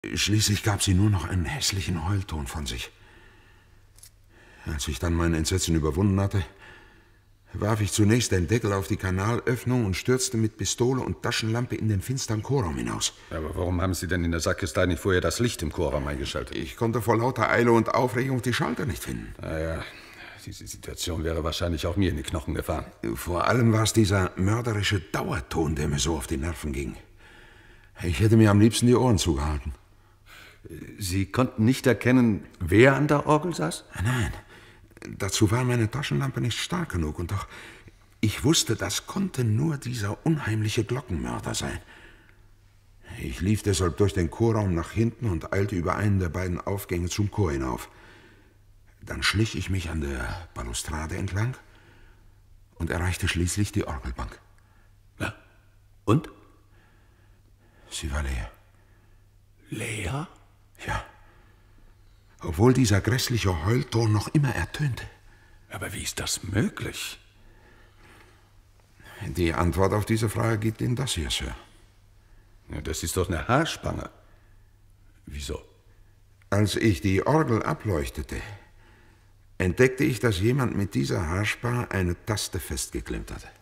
Schließlich gab sie nur noch einen hässlichen Heulton von sich. Als ich dann mein Entsetzen überwunden hatte, warf ich zunächst den Deckel auf die Kanalöffnung und stürzte mit Pistole und Taschenlampe in den finsteren Chorraum hinaus. Aber warum haben Sie denn in der Sakristei nicht vorher das Licht im Chorraum eingeschaltet? Ich konnte vor lauter Eile und Aufregung die Schalter nicht finden. Naja, diese Situation wäre wahrscheinlich auch mir in die Knochen gefahren. Vor allem war es dieser mörderische Dauerton, der mir so auf die Nerven ging. Ich hätte mir am liebsten die Ohren zugehalten. Sie konnten nicht erkennen, wer an der Orgel saß? Nein, dazu war meine Taschenlampe nicht stark genug. Und doch, ich wusste, das konnte nur dieser unheimliche Glockenmörder sein. Ich lief deshalb durch den Chorraum nach hinten und eilte über einen der beiden Aufgänge zum Chor hinauf. Dann schlich ich mich an der Balustrade entlang und erreichte schließlich die Orgelbank. Ja, und? Sie war leer. Leer? Ja. Obwohl dieser grässliche Heulton noch immer ertönte. Aber wie ist das möglich? Die Antwort auf diese Frage gibt Ihnen das hier, Sir. Ja, das ist doch eine Haarspange. Wieso? Als ich die Orgel ableuchtete, entdeckte ich, dass jemand mit dieser Haarspange eine Taste festgeklemmt hatte.